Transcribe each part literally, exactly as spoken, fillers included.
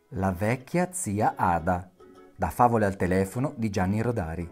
La vecchia zia Ada, da Favole al telefono di Gianni Rodari.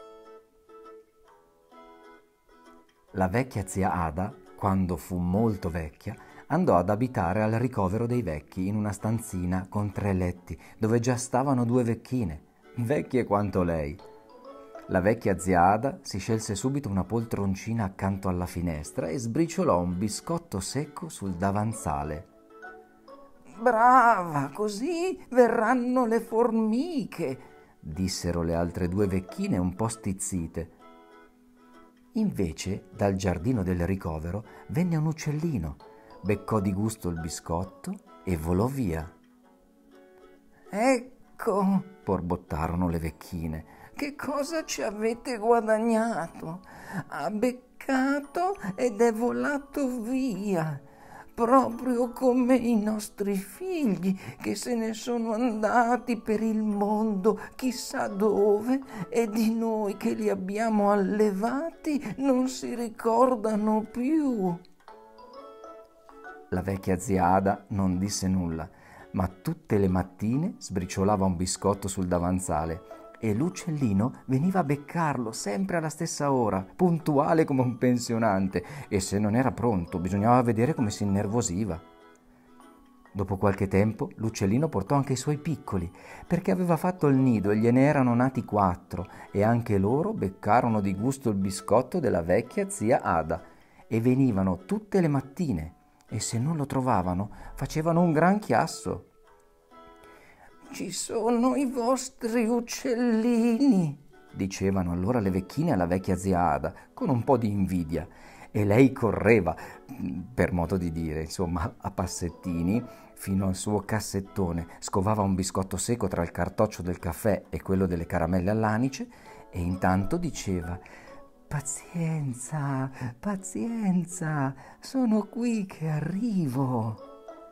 La vecchia zia Ada, quando fu molto vecchia, andò ad abitare al ricovero dei vecchi in una stanzina con tre letti, dove già stavano due vecchine, vecchie quanto lei. La vecchia zia Ada si scelse subito una poltroncina accanto alla finestra e sbriciolò un biscotto secco sul davanzale. «Brava, così verranno le formiche», dissero le altre due vecchine un po' stizzite. Invece, dal giardino del ricovero venne un uccellino, beccò di gusto il biscotto e volò via. «Ecco», borbottarono le vecchine, «che cosa ci avete guadagnato? Ha beccato ed è volato via, proprio come i nostri figli che se ne sono andati per il mondo chissà dove e di noi che li abbiamo allevati non si ricordano più». La vecchia zia Ada non disse nulla, ma tutte le mattine sbriciolava un biscotto sul davanzale e l'uccellino veniva a beccarlo sempre alla stessa ora, puntuale come un pensionante, e se non era pronto bisognava vedere come si innervosiva. Dopo qualche tempo l'uccellino portò anche i suoi piccoli, perché aveva fatto il nido e gliene erano nati quattro, e anche loro beccarono di gusto il biscotto della vecchia zia Ada e venivano tutte le mattine, e se non lo trovavano facevano un gran chiasso. «Ci sono i vostri uccellini», dicevano allora le vecchine alla vecchia zia Ada con un po' di invidia, e lei correva, per modo di dire, insomma, a passettini fino al suo cassettone, scovava un biscotto secco tra il cartoccio del caffè e quello delle caramelle all'anice e intanto diceva: «Pazienza, pazienza, sono qui che arrivo».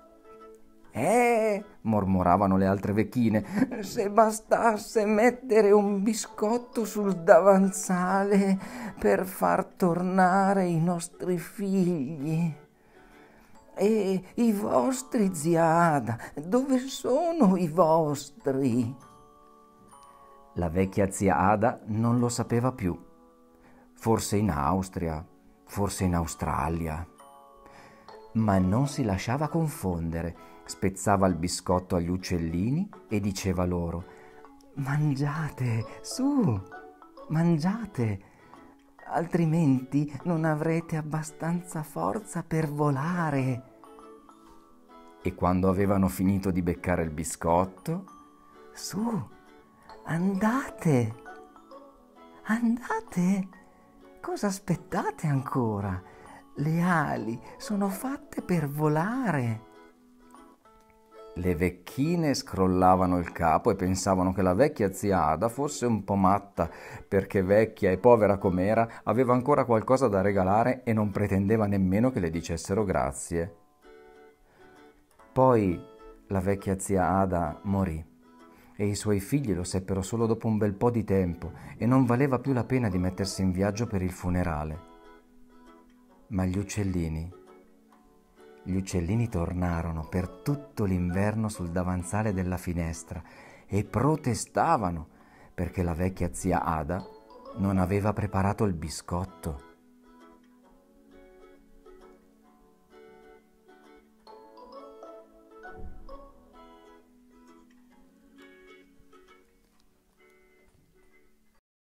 «Eh», mormoravano le altre vecchine, «se bastasse mettere un biscotto sul davanzale per far tornare i nostri figli. E i vostri, zia Ada, dove sono i vostri?» La vecchia zia Ada non lo sapeva più. Forse in Austria, forse in Australia. Ma non si lasciava confondere. Spezzava il biscotto agli uccellini e diceva loro: «Mangiate, su, mangiate, altrimenti non avrete abbastanza forza per volare». E quando avevano finito di beccare il biscotto: «Su, andate, andate, cosa aspettate ancora? Le ali sono fatte per volare». Le vecchine scrollavano il capo e pensavano che la vecchia zia Ada fosse un po' matta, perché vecchia e povera com'era aveva ancora qualcosa da regalare e non pretendeva nemmeno che le dicessero grazie. Poi la vecchia zia Ada morì e i suoi figli lo seppero solo dopo un bel po' di tempo e non valeva più la pena di mettersi in viaggio per il funerale. Ma gli uccellini Gli uccellini tornarono per tutto l'inverno sul davanzale della finestra e protestavano perché la vecchia zia Ada non aveva preparato il biscotto.